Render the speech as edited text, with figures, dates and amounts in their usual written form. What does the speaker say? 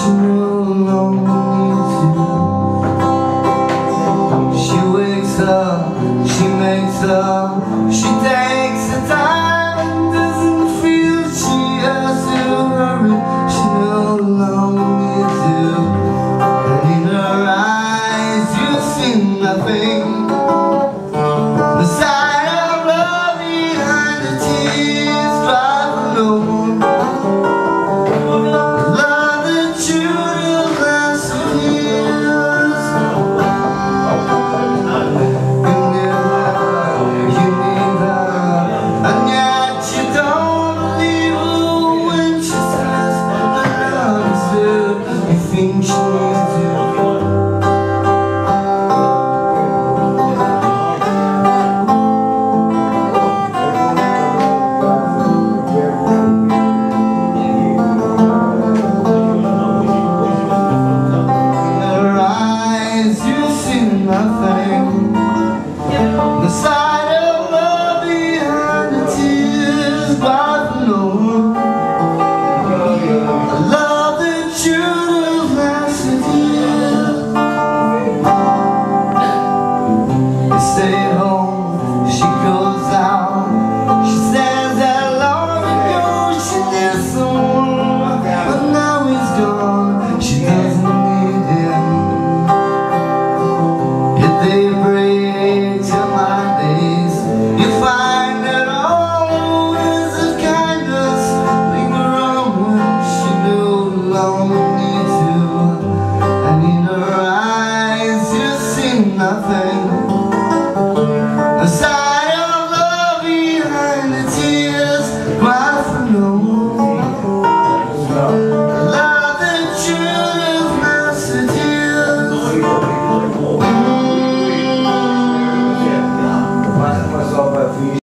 she no longer needs you. She wakes up, she makes up, she takes the time and doesn't feel she has to hurry. She no longer needs you, and in her eyes you see nothing. The sight of love behind the tears drive alone. Love that truly lasts for years. You need her, and yet you don't believe her when she says that love is good. You think she needs you. Nothing. The sight of love behind the tears drive alone. A love that should have lasted years. They stay home, she goes out. She says that long ago she did someone, but now he's gone. She doesn't need him. They break till my days. You find that all the words of kindness linger on when she no longer needs you, and in her eyes you see nothing.